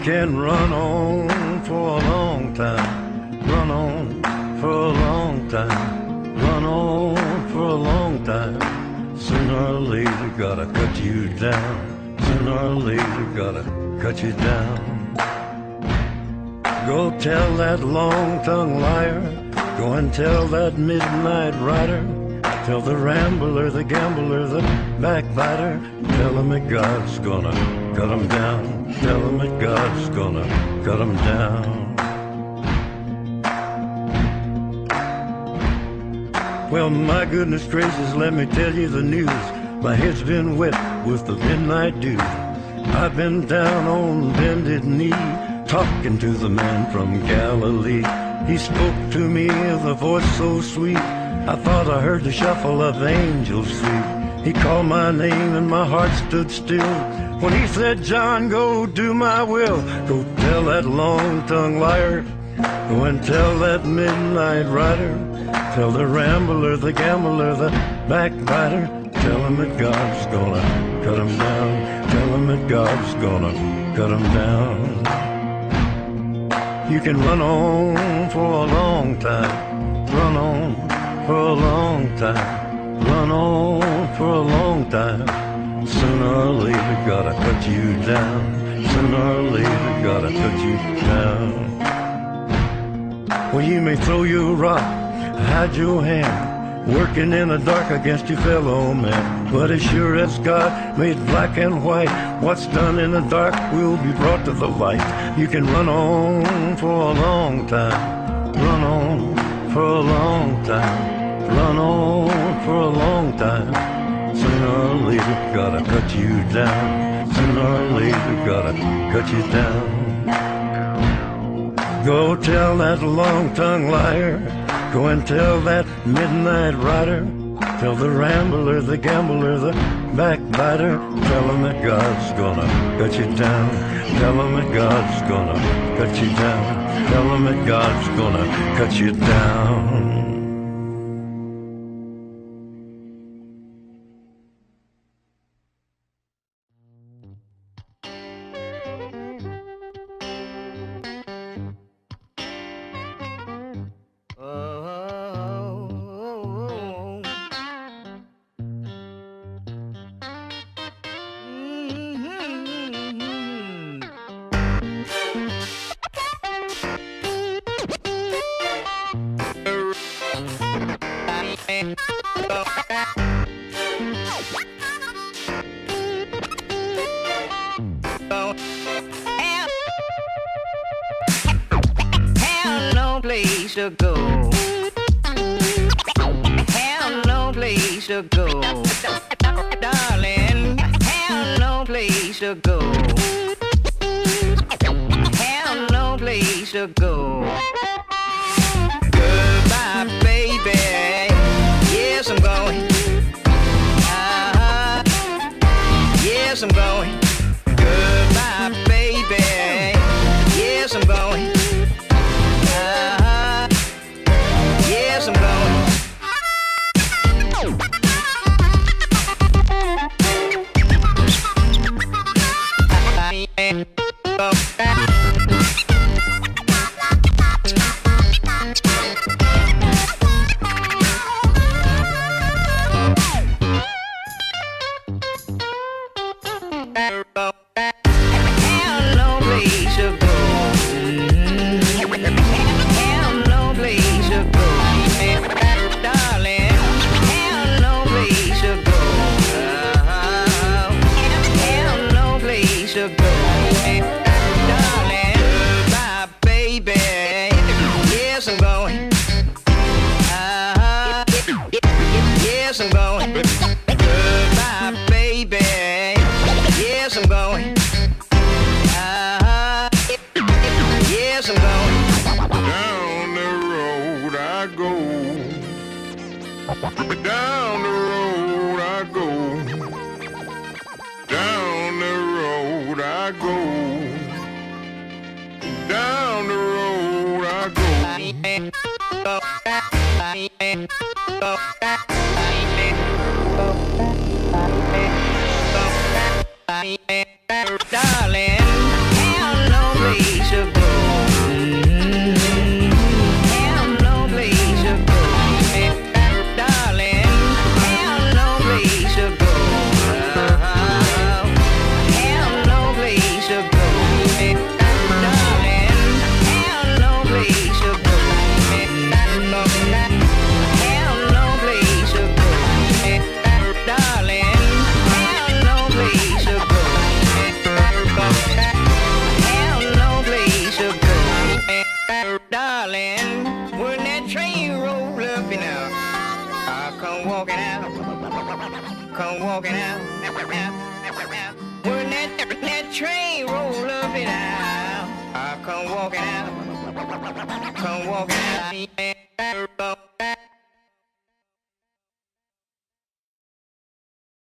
can run on for a long time, run on for a long time, run on for a long time. Sooner or later gotta cut you down, sooner or later gotta cut you down. Go tell that long-tongued liar, go and tell that midnight rider, tell the rambler, the gambler, the backbiter, tell him that God's gonna cut him down, tell him that God's gonna cut him down. Well, my goodness gracious, let me tell you the news. My head's been wet with the midnight dew. I've been down on bended knee, talking to the man from Galilee. He spoke to me with a voice so sweet, I thought I heard the shuffle of angels' feet. He called my name and my heart stood still when he said, John, go do my will. Go tell that long-tongued liar, go and tell that midnight rider, tell the rambler, the gambler, the backbiter, tell him that God's gonna cut him down, tell him that God's gonna cut him down. You can run on for a long time, run on for a long time, run on for a long time. Sooner or later gotta cut you down, sooner or later gotta cut you down. Well, you may throw your rock, hide your hand, working in the dark against your fellow man. But as sure as God made black and white, what's done in the dark will be brought to the light. You can run on for a long time, run on for a long time, run on for a long time. Sooner or later gotta cut you down, sooner or later gotta cut you down. Go tell that long-tongued liar, go and tell that midnight rider, tell the rambler, the gambler, the backbiter, tell him that God's gonna cut you down, tell him that God's gonna cut you down, tell him that God's gonna cut you down. To go, have no place to go, darling, have no place to go, have no place to go. Goodbye, baby, yes I'm going, yes I'm going. Goodbye, baby, yes I'm going. Yes, I'm going. Yes, I'm going. Goodbye, baby. Yes, I'm going. Yes, I'm going. Down the road I go. Down the road I go. Down the road I go. Down the road I go. Darling, have no come walking out. When that train roll up and out, I come walking out. Come walking out.